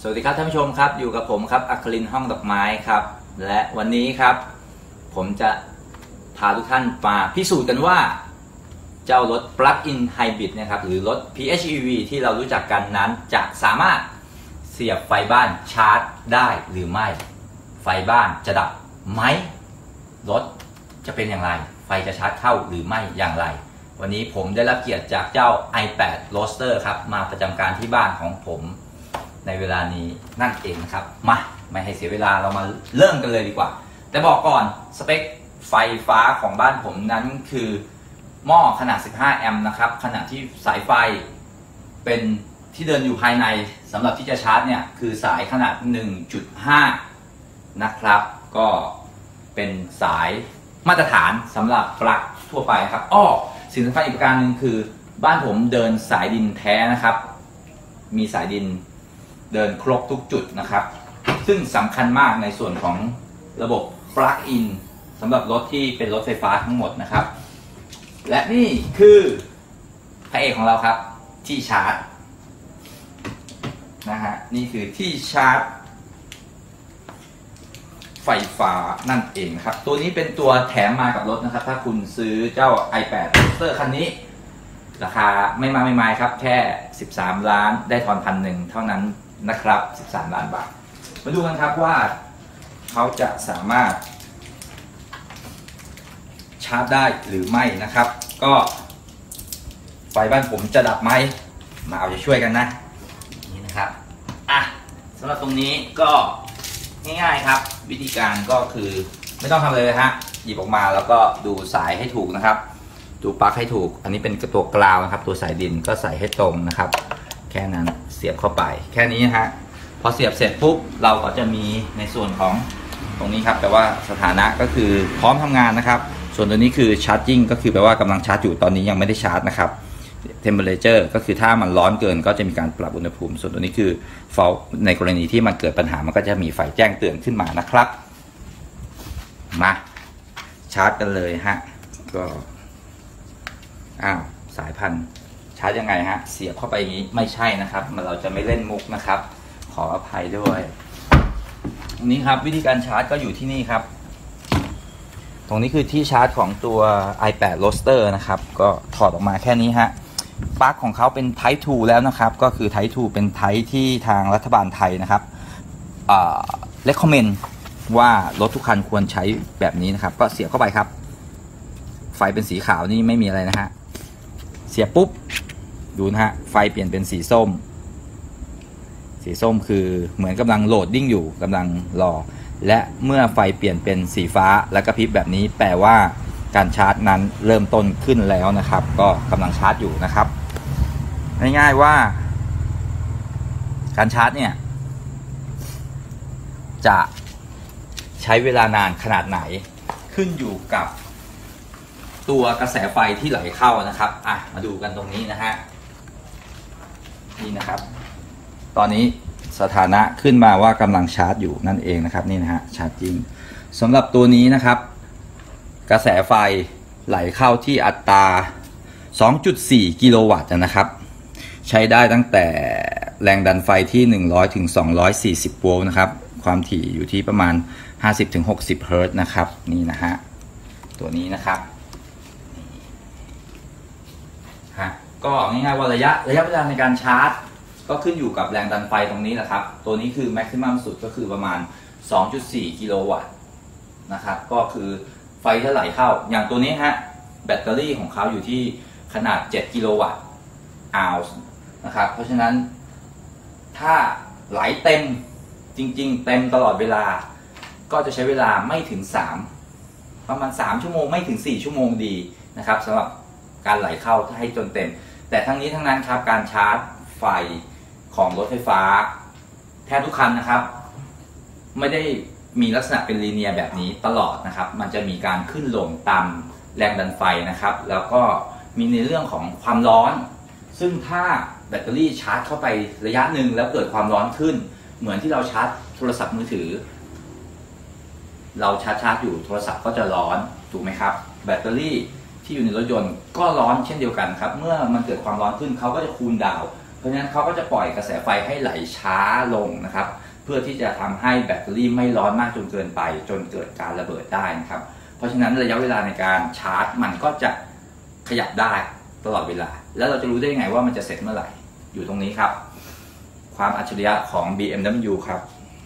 สวัสดีครับท่านผู้ชมครับอยู่กับผมครับอัครินทร์ห้องดอกไม้ครับและวันนี้ครับผมจะพาทุกท่านมาพิสูจน์กันว่าเจ้ารถ Plug-in Hybrid นะครับหรือรถ PHEV ที่เรารู้จักกันนั้นจะสามารถเสียบไฟบ้านชาร์จได้หรือไม่ไฟบ้านจะดับไหมรถจะเป็นอย่างไรไฟจะชาร์จเข้าหรือไม่อย่างไรวันนี้ผมได้รับเกียรติจากเจ้า i8 Roadster ครับมาประจำการที่บ้านของผมในเวลานี้นั่นเองครับมาไม่ให้เสียเวลาเรามาเริ่มกันเลยดีกว่าแต่บอกก่อนสเปคไฟฟ้าของบ้านผมนั้นคือหม้อขนาด15แอมป์นะครับขณะที่สายไฟเป็นที่เดินอยู่ภายในสำหรับที่จะชาร์จเนี่ยคือสายขนาด 1.5 นะครับก็เป็นสายมาตรฐานสำหรับปลั๊กทั่วไปครับสิ่งสำคัญอีกประการหนึ่งคือบ้านผมเดินสายดินแท้นะครับมีสายดินเดินครบทุกจุดนะครับซึ่งสำคัญมากในส่วนของระบบ Plug-in สำหรับรถที่เป็นรถไฟฟ้าทั้งหมดนะครับและนี่คือพระเอกของเราครับที่ชาร์จนะฮะนี่คือที่ชาร์จไฟฟ้านั่นเองครับตัวนี้เป็นตัวแถมมากับรถนะครับถ้าคุณซื้อเจ้า i8 Roadster คันนี้ราคาไม่มากไม่มายครับแค่13ล้านได้ทอน1,000เท่านั้นนะครับ13ล้านบาทมาดูกันครับว่าเขาจะสามารถชาร์จได้หรือไม่นะครับก็ไฟบ้านผมจะดับไหมมาเอาใจช่วยกันนะนี่นะครับสำหรับตรงนี้ก็ง่ายๆครับวิธีการก็คือไม่ต้องทำอะไรเลยฮะหยิบออกมาแล้วก็ดูสายให้ถูกนะครับดูปลั๊กให้ถูกอันนี้เป็นตัวกราวนะครับตัวสายดินก็ใส่ให้ตรงนะครับแค่นั้นเสียบเข้าไปแค่นี้ฮะพอเสียบเสร็จปุ๊บเราก็จะมีในส่วนของตรงนี้ครับแปลว่าสถานะก็คือพร้อมทำงานนะครับส่วนตัวนี้คือ charging ก็คือแปลว่ากำลังชาร์จอยู่ตอนนี้ยังไม่ได้ชาร์จนะครับ temperature ก็คือถ้ามันร้อนเกินก็จะมีการปรับอุณหภูมิส่วนตัวนี้คือ fault ในกรณีที่มันเกิดปัญหามันก็จะมีไฟแจ้งเตือนขึ้นมานะครับมาชาร์จกันเลยฮะก็สายพันธุ์ชาร์จยังไงฮะเสียบเข้าไปอย่างนี้ไม่ใช่นะครับเราจะไม่เล่นมุกนะครับขออภัยด้วยตรงนี้ครับวิธีการชาร์จก็อยู่ที่นี่ครับตรงนี้คือที่ชาร์จของตัว i8 Roadster นะครับก็ถอดออกมาแค่นี้ฮะปลั๊กของเขาเป็น Type 2 แล้วนะครับก็คือ Type 2 เป็น Type ที่ทางรัฐบาลไทยนะครับrecommend ว่ารถทุกคันควรใช้แบบนี้นะครับก็เสียบเข้าไปครับไฟเป็นสีขาวนี่ไม่มีอะไรนะฮะเสียบปุ๊บดูนะฮะไฟเปลี่ยนเป็นสีส้มคือเหมือนกำลังโหลดดิ้งอยู่กำลังรอและเมื่อไฟเปลี่ยนเป็นสีฟ้าและกระพริบแบบนี้แปลว่าการชาร์จนั้นเริ่มต้นขึ้นแล้วนะครับก็กำลังชาร์จอยู่นะครับง่ายๆว่าการชาร์จเนี่ยจะใช้เวลานานขนาดไหนขึ้นอยู่กับตัวกระแสไฟที่ไหลเข้านะครับมาดูกันตรงนี้นะฮะนี่นะครับตอนนี้สถานะขึ้นมาว่ากำลังชาร์จอยู่นั่นเองนะครับนี่นะฮะชาร์จจริงสำหรับตัวนี้นะครับกระแสไฟไหลเข้าที่อัตรา 2.4 กิโลวัตต์นะครับใช้ได้ตั้งแต่แรงดันไฟที่100ถึง240โวลต์นะครับความถี่อยู่ที่ประมาณ50ถึง60เฮิรตซ์นะครับนี่นะฮะตัวนี้นะครับก็ง่ายๆว่าระยะเวลาในการชาร์จก็ขึ้นอยู่กับแรงดันไฟตรงนี้แหละครับตัวนี้คือแม็กซิมัมสุดก็คือประมาณ 2.4 กิโลวัตต์นะครับก็คือไฟที่ไหลเข้าอย่างตัวนี้ฮะแบตเตอรี่ของเขาอยู่ที่ขนาด7กิโลวัตต์อาวส์นะครับเพราะฉะนั้นถ้าไหลเต็มจริงๆเต็มตลอดเวลาก็จะใช้เวลาไม่ถึง3ประมาณ3ชั่วโมงไม่ถึง4ชั่วโมงดีนะครับสำหรับการไหลเข้าถ้าให้จนเต็มแต่ทั้งนี้ทั้งนั้นครับการชาร์จไฟของรถไฟฟ้าแทบทุกคันนะครับไม่ได้มีลักษณะเป็นลีเนียร์แบบนี้ตลอดนะครับมันจะมีการขึ้นลงตามแรงดันไฟนะครับแล้วก็มีในเรื่องของความร้อนซึ่งถ้าแบตเตอรี่ชาร์จเข้าไประยะหนึ่งแล้วเกิดความร้อนขึ้นเหมือนที่เราชาร์จโทรศัพท์มือถือเราชาร์จอยู่โทรศัพท์ก็จะร้อนถูกไหมครับแบตเตอรี่ที่อยู่ในรถยนต์ก็ร้อนเช่นเดียวกันครับเมื่อมันเกิดความร้อนขึ้นเขาก็จะคูลดาวน์เพราะฉะนั้นเขาก็จะปล่อยกระแสไฟให้ไหลช้าลงนะครับเพื่อที่จะทำให้แบตเตอรี่ไม่ร้อนมากจนเกินไปจนเกิดการระเบิดได้นะครับเพราะฉะนั้นระยะเวลาในการชาร์จมันก็จะขยับได้ตลอดเวลาแล้วเราจะรู้ได้ยังไงว่ามันจะเสร็จเมื่อไหร่อยู่ตรงนี้ครับความอัจฉริยะของ BMW ครับ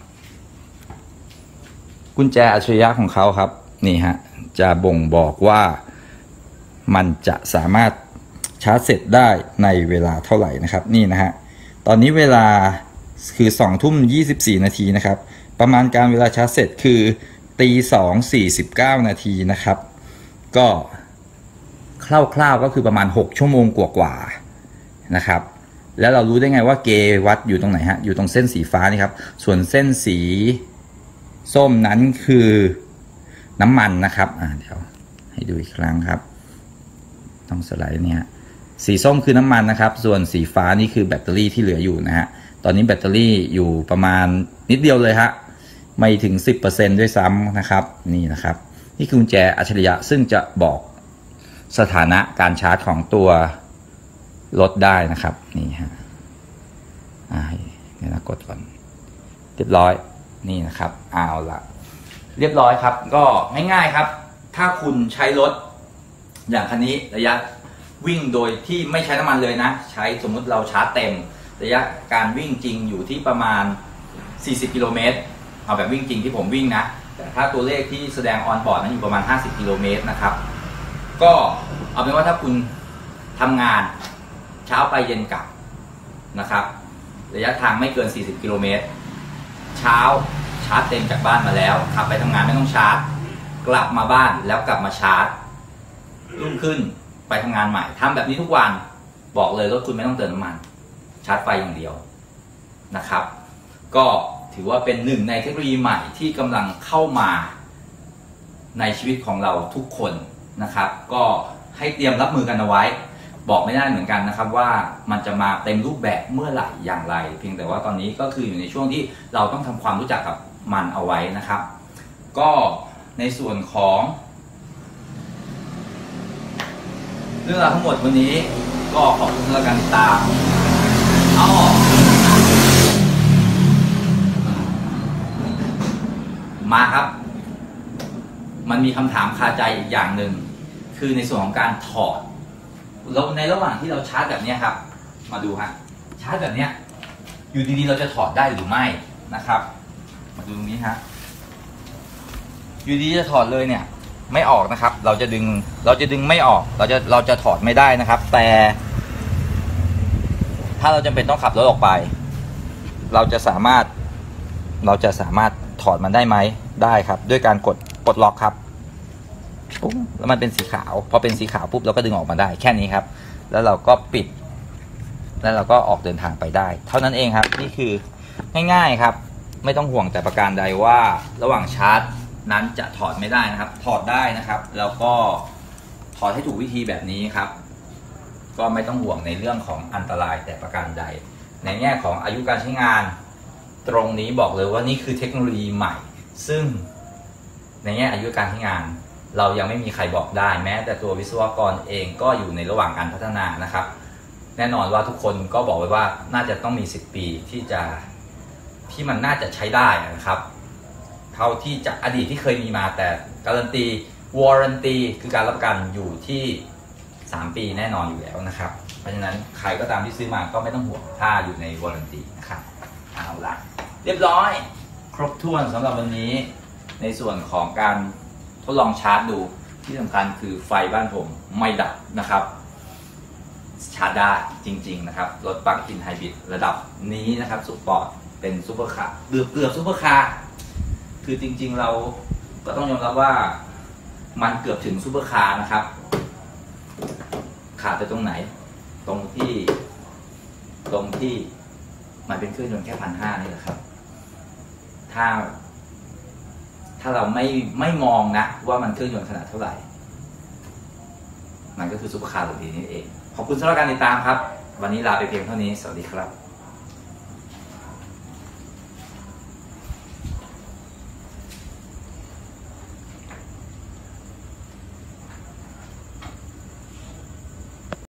กุญแจอัจฉริยะของเขาครับนี่ฮะจะบ่งบอกว่ามันจะสามารถชาร์จเสร็จได้ในเวลาเท่าไหร่นะครับนี่นะฮะตอนนี้เวลาคือ2 ทุ่ม 24 นาทีนะครับประมาณการเวลาชาร์จเสร็จคือตี2:49 นาทีนะครับก็คร่าวๆก็คือประมาณ6 ชั่วโมงกว่าๆนะครับแล้วเรารู้ได้ไงว่าเกวัดอยู่ตรงไหนฮะอยู่ตรงเส้นสีฟ้านี่ครับส่วนเส้นสีส้มนั้นคือน้ำมันนะครับเดี๋ยวให้ดูอีกครั้งครับต้องสไลด์เนี่ยสีส้มคือน้ำมันนะครับส่วนสีฟ้านี่คือแบตเตอรี่ที่เหลืออยู่นะฮะตอนนี้แบตเตอรี่อยู่ประมาณนิดเดียวเลยฮะไม่ถึง 10% ด้วยซ้ำนะครับนี่นะครับนี่คือกุญแจอัจฉริยะซึ่งจะบอกสถานะการชาร์จของตัวรถได้นะครับนี่ฮะเดี๋ยวนะกดก่อนเรียบร้อยนี่นะครับเอาละเรียบร้อยครับก็ง่ายๆครับถ้าคุณใช้รถอย่างคันนี้ระยะวิ่งโดยที่ไม่ใช้น้ำมันเลยนะใช้สมมุติเราชาร์จเต็มระยะการวิ่งจริงอยู่ที่ประมาณ40 กิโลเมตรเอาแบบวิ่งจริงที่ผมวิ่งนะแต่ถ้าตัวเลขที่แสดงออนบอร์ดนั้นอยู่ประมาณ50 กิโลเมตรนะครับก็เอาเป็นว่าถ้าคุณทำงานเช้าไปเย็นกลับนะครับระยะทางไม่เกิน40 กิโลเมตรเช้าชาร์จเต็มจากบ้านมาแล้วขับไปทำงานไม่ต้องชาร์จกลับมาบ้านแล้วกลับมาชาร์จรุ่งขึ้นไปทำงานใหม่ทำแบบนี้ทุกวันบอกเลยรถคุณไม่ต้องเติมน้ำมันชาร์จไฟอย่างเดียวนะครับก็ถือว่าเป็นหนึ่งในเทคโนโลยีใหม่ที่กำลังเข้ามาในชีวิตของเราทุกคนนะครับก็ให้เตรียมรับมือกันเอาไว้บอกไม่ได้เหมือนกันนะครับว่ามันจะมาเต็มรูปแบบเมื่อไหร่อย่างไรเพียงแต่ว่าตอนนี้ก็คืออยู่ในช่วงที่เราต้องทำความรู้จักกับมันเอาไว้นะครับก็ในส่วนของเรื่องราวทั้งหมดวันนี้ก็ขอบคุณสำหรับการติดตามมาครับมันมีคำถามคาใจอีกอย่างหนึ่งคือในส่วนของการถอดแล้วในระหว่างที่เราชาร์จแบบนี้ครับมาดูฮะชาร์จแบบนี้อยู่ดีๆเราจะถอดได้หรือไม่นะครับมาดูตรงนี้ฮะอยู่ดีจะถอดเลยเนี่ยไม่ออกนะครับเราจะดึงไม่ออกเราจะถอดไม่ได้นะครับแต่ถ้าเราจำเป็นต้องขับรถออกไปเราจะสามารถถอดมันได้ไหมได้ครับด้วยการกดปลดล็อกครับปุ๊บแล้วมันเป็นสีขาวพอเป็นสีขาวปุ๊บเราก็ดึงออกมาได้แค่นี้ครับแล้วเราก็ปิดแล้วเราก็ออกเดินทางไปได้เท่านั้นเองครับนี่คือง่ายๆครับไม่ต้องห่วงแต่ประการใดว่าระหว่างชาร์จนั้นจะถอดไม่ได้นะครับถอดได้นะครับแล้วก็ถอดให้ถูกวิธีแบบนี้ครับก็ไม่ต้องห่วงในเรื่องของอันตรายแต่ประการใดในแง่ของอายุการใช้งานตรงนี้บอกเลยว่านี่คือเทคโนโลยีใหม่ซึ่งในแง่อายุการใช้งานเรายังไม่มีใครบอกได้แม้แต่ตัววิศวกรเองก็อยู่ในระหว่างการพัฒนานะครับแน่นอนว่าทุกคนก็บอกไว้ว่าน่าจะต้องมี10 ปีที่มันน่าจะใช้ได้นะครับเท่าที่จากอดีตที่เคยมีมาแต่การันตีวอรันตีคือการรับประกันอยู่ที่3 ปีแน่นอนอยู่แล้วนะครับเพราะฉะนั้นใครก็ตามที่ซื้อมาก็ไม่ต้องห่วงถ้าอยู่ในวอรันตีนะครับเอาละเรียบร้อยครบถ้วนสำหรับวันนี้ในส่วนของการทดลองชาร์จดูที่สำคัญคือไฟบ้านผมไม่ดับนะครับชาร์จได้จริงๆนะครับรถปลั๊กอินไฮบริดระดับนี้นะครับสปอร์ตเป็นซูเปอร์คาร์เกือบซูเปอร์คาร์คือจริงๆเราก็ต้องยอมรับว่ามันเกือบถึงซูเปอร์คาร์นะครับขาดไปตรงไหนตรงที่มันเป็นเครื่องยนต์แค่1,500นี่แหละครับถ้าเราไม่มองนะว่ามันเครื่องยนต์ขนาดเท่าไหร่มันก็คือซุปเปอร์คาร์ตัวนี้เองขอบคุณสำหรับการติดตามครับวันนี้ลาไปเพียงเท่านี้สวัสดีครับ